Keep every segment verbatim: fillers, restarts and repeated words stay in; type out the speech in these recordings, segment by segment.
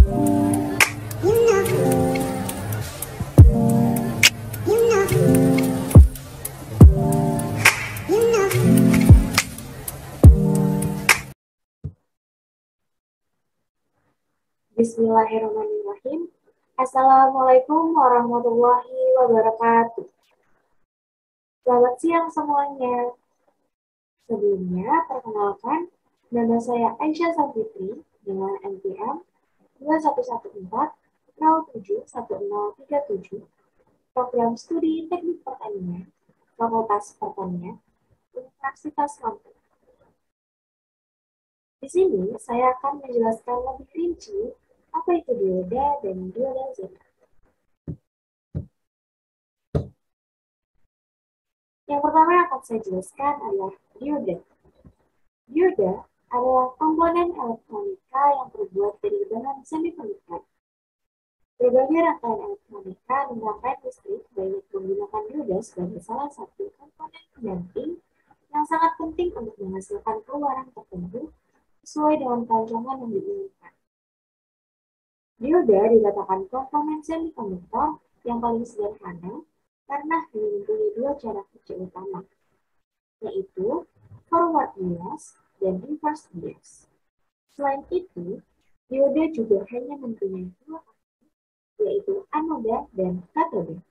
Bismillahirrahmanirrahim. Assalamualaikum warahmatullahi wabarakatuh. Selamat siang semuanya. Sebelumnya, perkenalkan, nama saya Aisyah Safitri dengan N P M dua satu satu empat nol tujuh satu nol tiga tujuh, Program Studi Teknik Pertanian, Fakultas Pertanian, Universitas Lampung. Di sini, saya akan menjelaskan lebih rinci apa itu dioda dan dioda zeta. Yang pertama yang akan saya jelaskan adalah dioda. Dioda adalah komponen elektronika yang terbuat dari bahan semikonduktor. Berbagai rangkaian elektronika dan rangkaian listrik banyak menggunakan dioda sebagai salah satu komponen pendamping yang sangat penting untuk menghasilkan keluaran tertentu sesuai dengan rancangan yang diinginkan. Dioda dikatakan komponen semikonduktor yang paling sederhana karena hanya mempunyai dua cara kerja utama, yaitu forward bias dan reverse bias. Selain itu, dioda juga hanya mempunyai dua aktif, yaitu anoda dan katoda.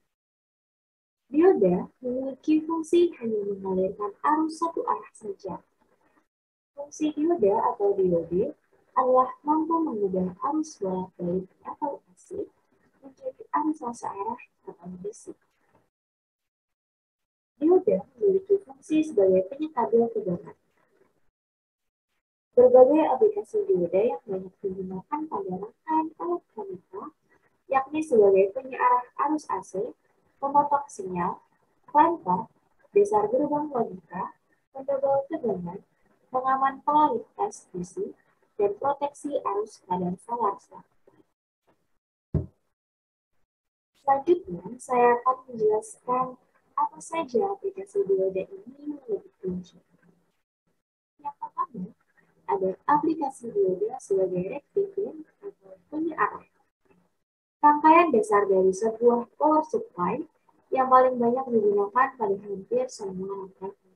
Dioda memiliki fungsi hanya mengalirkan arus satu arah saja. Fungsi dioda atau diode adalah mampu mengubah arus bolak-balik atau A C menjadi arus searah atau D C. Dioda memiliki fungsi sebagai penyetabil tegangan. Berbagai aplikasi dioda yang banyak digunakan pada rangkaian elektronika, yakni sebagai penyarah arus A C, pemotong sinyal, pelempar, dasar gerbang logika, pendobel tegangan, pengaman polaritas D C, dan proteksi arus pada solar-star. Selanjutnya, saya akan menjelaskan apa saja aplikasi dioda ini lebih rinci. Yang pertama, ada aplikasi dioda sebagai rectifier atau penyarah. Rangkaian dasar dari sebuah power supply yang paling banyak digunakan pada hampir semua rangkaian.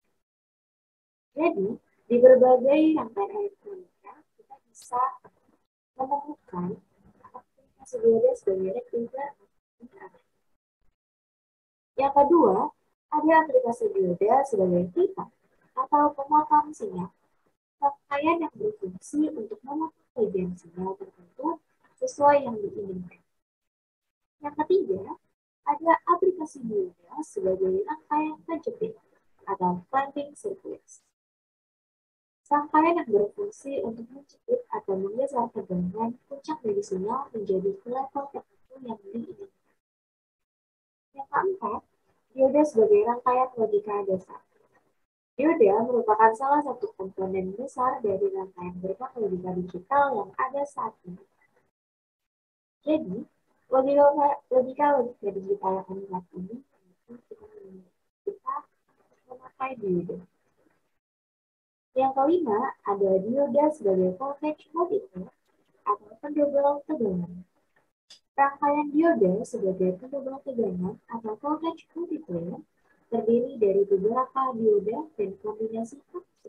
Jadi, di berbagai rangkaian elektronika, kita bisa menemukan aplikasi dioda sebagai rectifier atau penyarah. Yang kedua, ada aplikasi dioda sebagai pipa atau pemotong sinyal. Rangkaian yang berfungsi untuk memotong bagian sinyal tertentu sesuai yang diinginkan. Yang ketiga, ada aplikasi dioda sebagai rangkaian kejepit atau clamping circuits. Rangkaian yang berfungsi untuk menjepit atau menggeser tegangan puncak dari sinyal menjadi ke level tertentu yang diinginkan. Yang keempat, dioda sebagai rangkaian logika dasar. Dioda merupakan salah satu komponen besar dari rangkaian gerbang logika digital yang ada saat ini. Jadi, logika-logika digital yang ada saat ini kita, kita memakai dioda. Yang kelima, ada dioda sebagai voltage multiplier atau pendobel tegangan. Rangkaian dioda sebagai pendobel tegangan atau voltage multiplier terdiri dari beberapa dioda dan kombinasi kapasitor.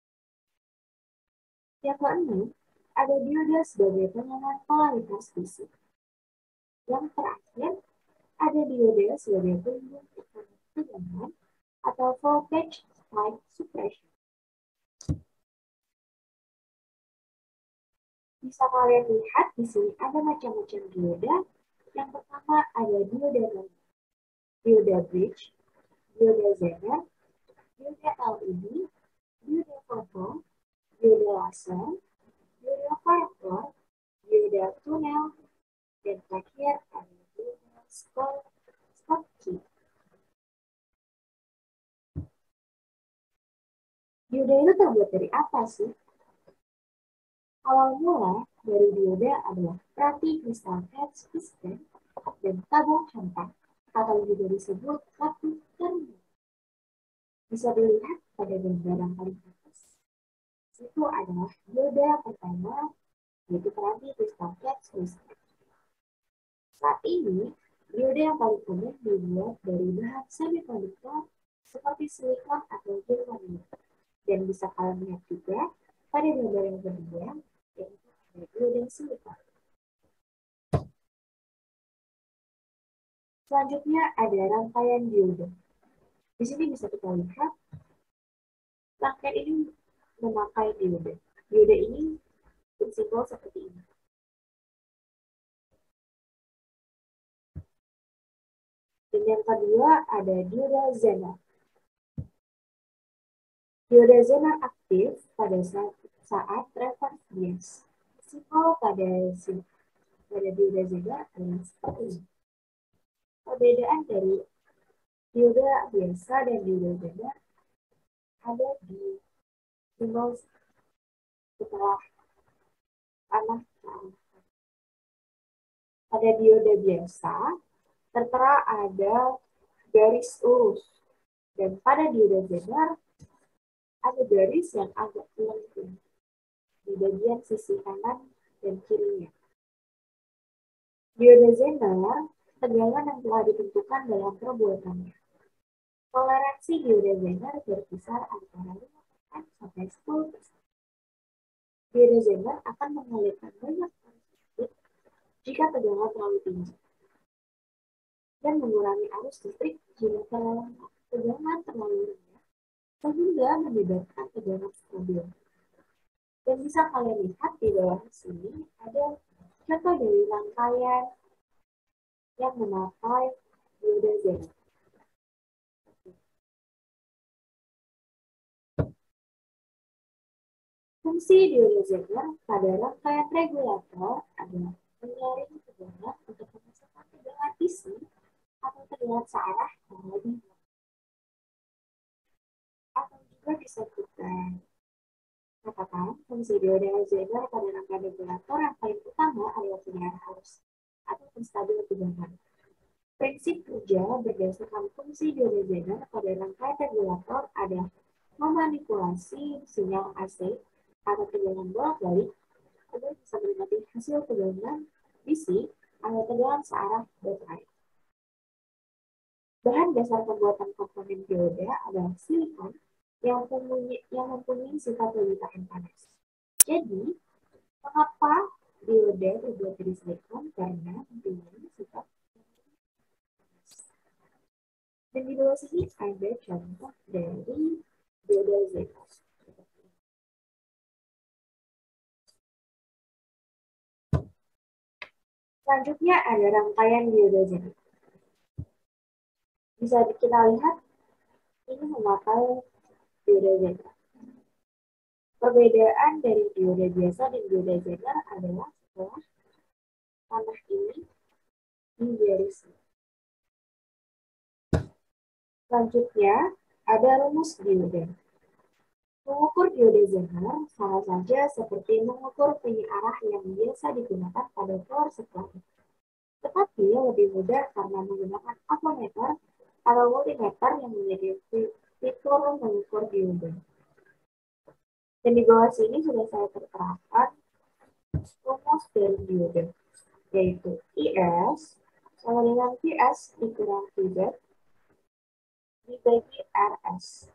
Yang keenam, ada dioda sebagai pengaman polaritas D C. Yang terakhir, ada dioda sebagai pelindung tegangan atau voltage spike suppression. Bisa kalian lihat di sini ada macam-macam dioda. Yang pertama ada dioda dioda bridge, dioda Zener, dioda L E D, dioda foto, dioda laser, dioda firefly, dioda tunnel, dan terakhir ada dioda Schottky. Dioda itu terbuat dari apa sih? Awal mula dari dioda adalah peranti kristal Hertz piston dan tabung hampa atau juga disebut batu terminal. Bisa dilihat pada gambar yang paling atas. Itu adalah dioda pertama yaitu terapi Ristoket Swiss. Saat ini, diode yang paling umum dibuat dari bahan semikonduktor seperti silikon atau germanium. Dan bisa kalian lihat juga pada gambar yang kedua, yaitu diode silikon. Selanjutnya ada rangkaian diode. Di sini bisa kita lihat rangkaian ini memakai diode. Diode ini bersimbol seperti ini. Dan yang kedua ada diode Zener. Diode Zener aktif pada saat, saat reverse bias. Simbol pada pada diode Zener adalah seperti ini. Perbedaan dari diode biasa dan diode Zener ada di simbol setelah panah. Pada diode biasa tertera ada garis lurus, dan pada diode Zener ada garis yang agak melengkung di bagian sisi kanan dan kirinya. Diode Zener tegangan yang telah ditentukan dalam perbuatannya. Toleransi diode Zener berkisar antara lima persen sampai sepuluh persen. Diode Zener akan mengalirkan banyak arus listrik jika tegangan terlalu tinggi dan mengurangi arus listrik jika tegangan terlalu rendah sehingga menyebabkan tegangan stabil. Dan bisa kalian lihat di bawah sini ada contoh dari rangkaian yang memakai diode Zener. Fungsi diode Zener pada rangkaian regulator adalah menyaring tegangan untuk menghasilkan tegangan D C atau tegangan searah yang lebih kuat. Atau juga bisa kita katakan fungsi diode Zener pada rangkaian regulator yang paling utama adalah penyiaran arus atau penstabil tegangan. Prinsip kerja berdasarkan fungsi diode Zener pada rangkaian regulator adalah memanipulasi sinyal A C atau tegangan bolak-balik agar bisa menikmati hasil tegangan D C atau tegangan searah baterai. Bahan dasar pembuatan komponen diode adalah silikon yang mempunyai, yang mempunyai sifat lebih tahan panas. Jadi, mengapa diode terbuat dari silikon? Karena mempunyai sifat panas. Dan di bawah sini ada contoh dari diode Zener. Selanjutnya ada rangkaian diode Zener. Bisa kita lihat ini memakai diode Zener. Perbedaan dari diode biasa dan diode Zener adalah setelah panah ini digaris. Selanjutnya ada rumus diode. Mengukur diode Zener sama saja seperti mengukur penyiarah yang biasa digunakan pada power supply. Tetapi lebih mudah karena menggunakan ampermeter atau multimeter yang menjadi fitur mengukur diode. Dan di bawah sini sudah saya terterakan rumus dari diode, yaitu I S sama dengan V S dikurang V Z dibagi R S.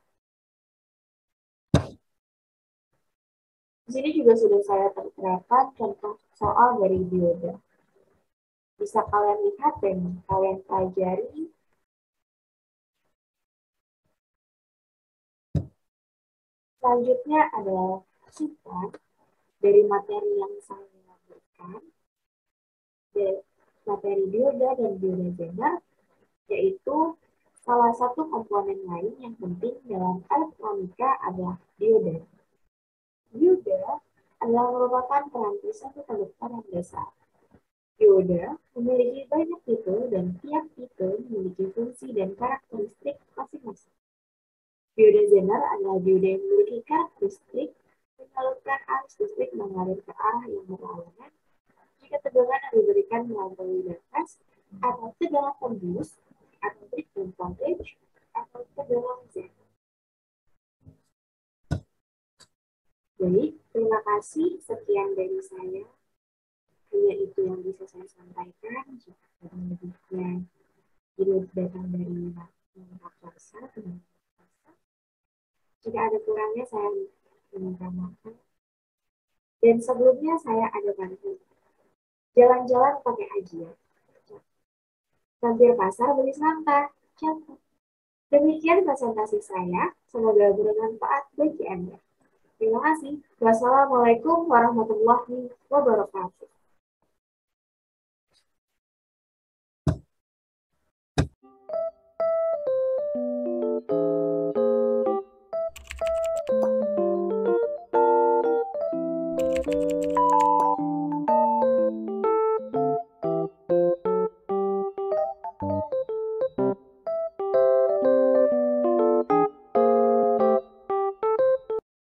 Di sini juga sudah saya terterakan contoh soal dari diode. Bisa kalian lihat dan kalian pelajari. Selanjutnya adalah sifat dari materi yang saya berikan, materi diode dan diode Zener, yaitu salah satu komponen lain yang penting dalam elektronika adalah diode. Diode adalah merupakan peranti satu konduktor yang besar. Diode memiliki banyak tipe dan tiap tipe memiliki fungsi dan karakteristik masing-masing. Diode Zener adalah diode yang memiliki karakteristik menyalurkan arus listrik mengalir ke arah yang berlawanan jika tegangan yang diberikan melampaui batas atau tegangan tembus atau breakdown voltage atau tegangan Z. Baik, terima kasih. Sekian dari saya. yang bisa saya sampaikan. Jika ada lebihnya ini datang dari raksasa, jika ada kurangnya saya minta maaf. Dan sebelumnya saya ada bantu jalan-jalan pakai ajian. Mampir pasar beli semangka. Contoh. Demikian presentasi saya. Semoga bermanfaat bagi Anda. Terima kasih. Wassalamualaikum warahmatullahi wabarakatuh.